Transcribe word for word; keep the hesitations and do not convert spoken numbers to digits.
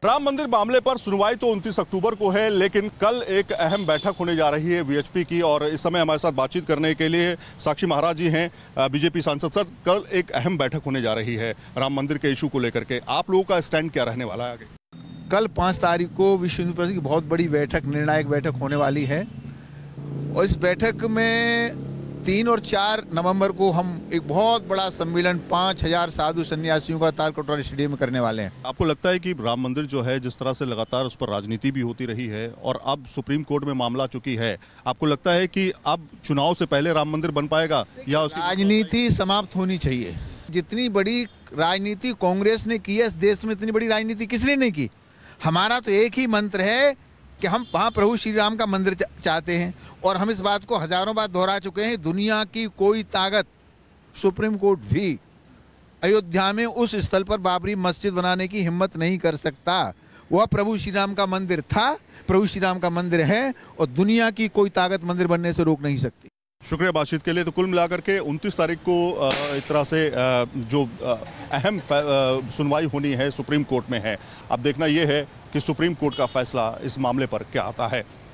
राम मंदिर मामले पर सुनवाई तो उनतीस अक्टूबर को है, लेकिन कल एक अहम बैठक होने जा रही है वीएचपी की। और इस समय हमारे साथ बातचीत करने के लिए साक्षी महाराज जी हैं, बीजेपी सांसद। सर, कल एक अहम बैठक होने जा रही है राम मंदिर के इशू को लेकर के, आप लोगों का स्टैंड क्या रहने वाला है आगे? कल पाँच तारीख को विश्व हिंदू परिषद की बहुत बड़ी बैठक, निर्णायक बैठक होने वाली है। और इस बैठक में तीन और चार नवंबर को हम एक बहुत बड़ा सम्मेलन पाँच हजार साधु सन्यासियों का तालकटोरा स्टेडियम में करने वाले हैं। आपको लगता है कि राम मंदिर जो है, जिस तरह से लगातार उस पर राजनीति भी होती रही है और अब सुप्रीम कोर्ट में मामला चुकी है, आपको लगता है कि अब चुनाव से पहले राम मंदिर बन पाएगा या उसकी राजनीति समाप्त होनी चाहिए? जितनी बड़ी राजनीति कांग्रेस ने की है इस देश में, इतनी बड़ी राजनीति किसने नहीं की। हमारा तो एक ही मंत्र है कि हम वहाँ प्रभु श्री राम का मंदिर चाहते हैं, और हम इस बात को हजारों बार दोहरा चुके हैं। दुनिया की कोई ताकत, सुप्रीम कोर्ट भी अयोध्या में उस स्थल पर बाबरी मस्जिद बनाने की हिम्मत नहीं कर सकता। वह प्रभु श्री राम का मंदिर था, प्रभु श्री राम का मंदिर है, और दुनिया की कोई ताकत मंदिर बनने से रोक नहीं सकती। शुक्रिया बातचीत के लिए। तो कुल मिलाकर के उनतीस तारीख को एक तरह से जो अहम सुनवाई होनी है सुप्रीम कोर्ट में है। अब देखना यह है कि सुप्रीम कोर्ट का फैसला इस मामले पर क्या आता है।